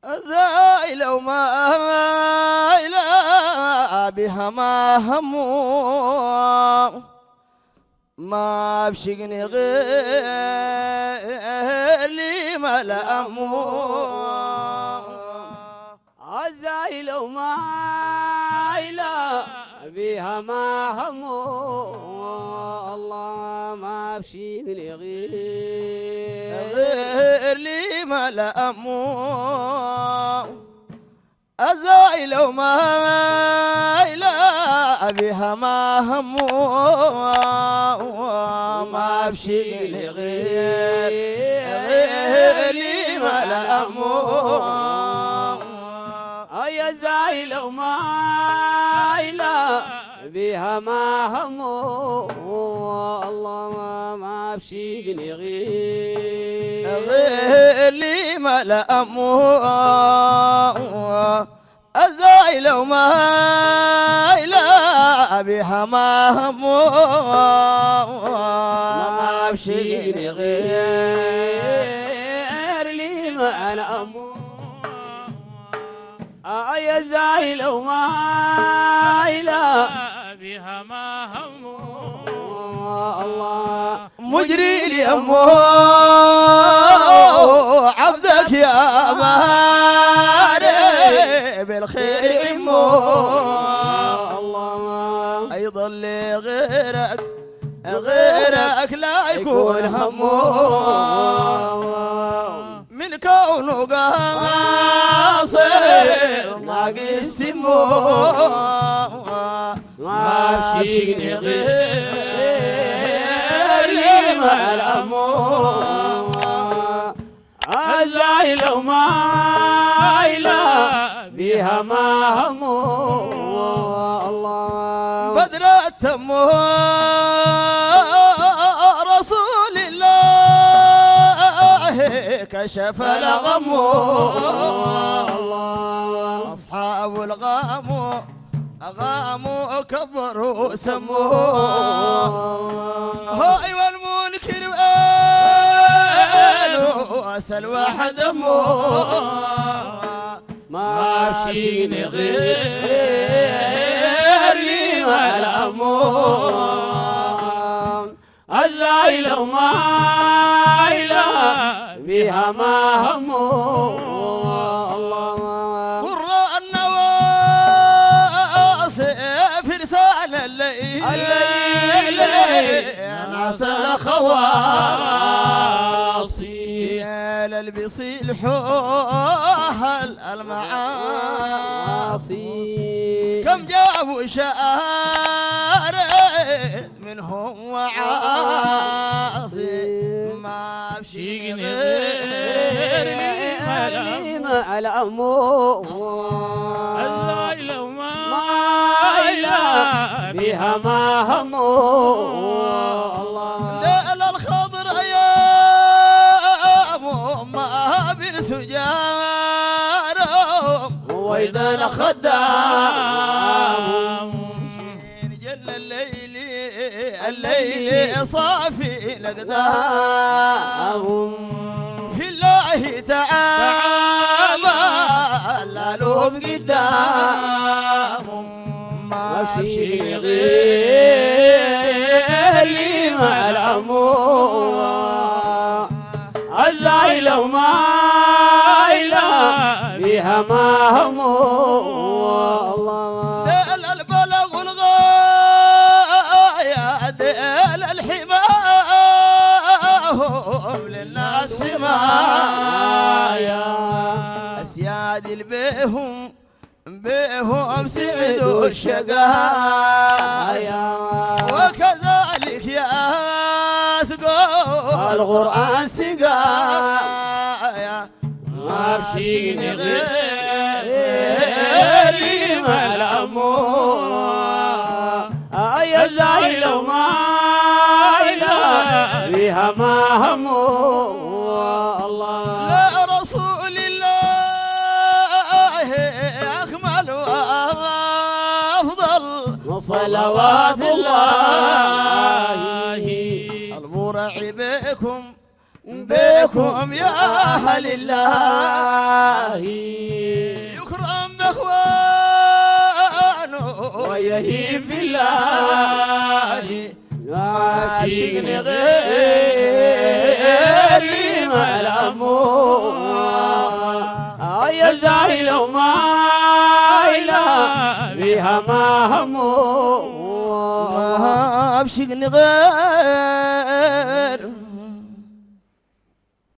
الزايلة وما إلى بها ما همو ما بشقني غير لي ما لأمو الزايلة وما إلى بها ما همو الله ما بشيقني غير لي ما لأمو الزايلة وما إلى بها ما همو ما بشيقني غير لي ما لأمو يا زايلة وما إلى بها ما همو الله ما بشيقني غير لي ما لأمو الزايلة وما إلى بها ما همو ما بشيقني غير لي ما لأمو يا زايلة وما إلى بها ما همو الله مجري لي أمو عبدك يا باري بالخير عمو الله أيضا لي غيرك لا يكون همو من كونه قاصر ناقص تمو ما بشيقني غير لي ما الأمو الزايلة وما إلى بها ما همو الله بدر التمو رسول الله كشف الغمو الله أصحاب الغامو أغاموا كبروا سموا هاي والمنكر وقالوا أسل واحد أمو ما بشيقني غير لي ما الأمو الزايلة وما إلى بها ما همو الله قراء النواصي فرسان الليل ناس الخواصي يا للبسي الحوهل المعاصي كم جابوا شارد منهم وعاصي ما بشيقني غير لي ما الأمو الزايلة وما إلى بها ما همو الله دال الخضر يا ما برسجارهم وإذا خدام جل الليل صافي الأقدام في الله تعالى لا لهم قدامهم ما بشيقني غير لي ما الأمو الزايلة وما إلى بها ما همو الله دال البلغ والغاية دال الحماهم للناس حماية أسياد البيهم سعدوا الشقايا وكذلك يا سقوا القرآن سقايا ما بشيقني غير لي ما الأمو يا زايلة وما إلى بها ما همو الله لا رسول الله أكمل وأفضل صلوات الله البرع بكم يا أهل الله يهي في الله عاشقني غير لي ما الأمور يا زاهي لو ما إله بها ما همور ما عاشقني غير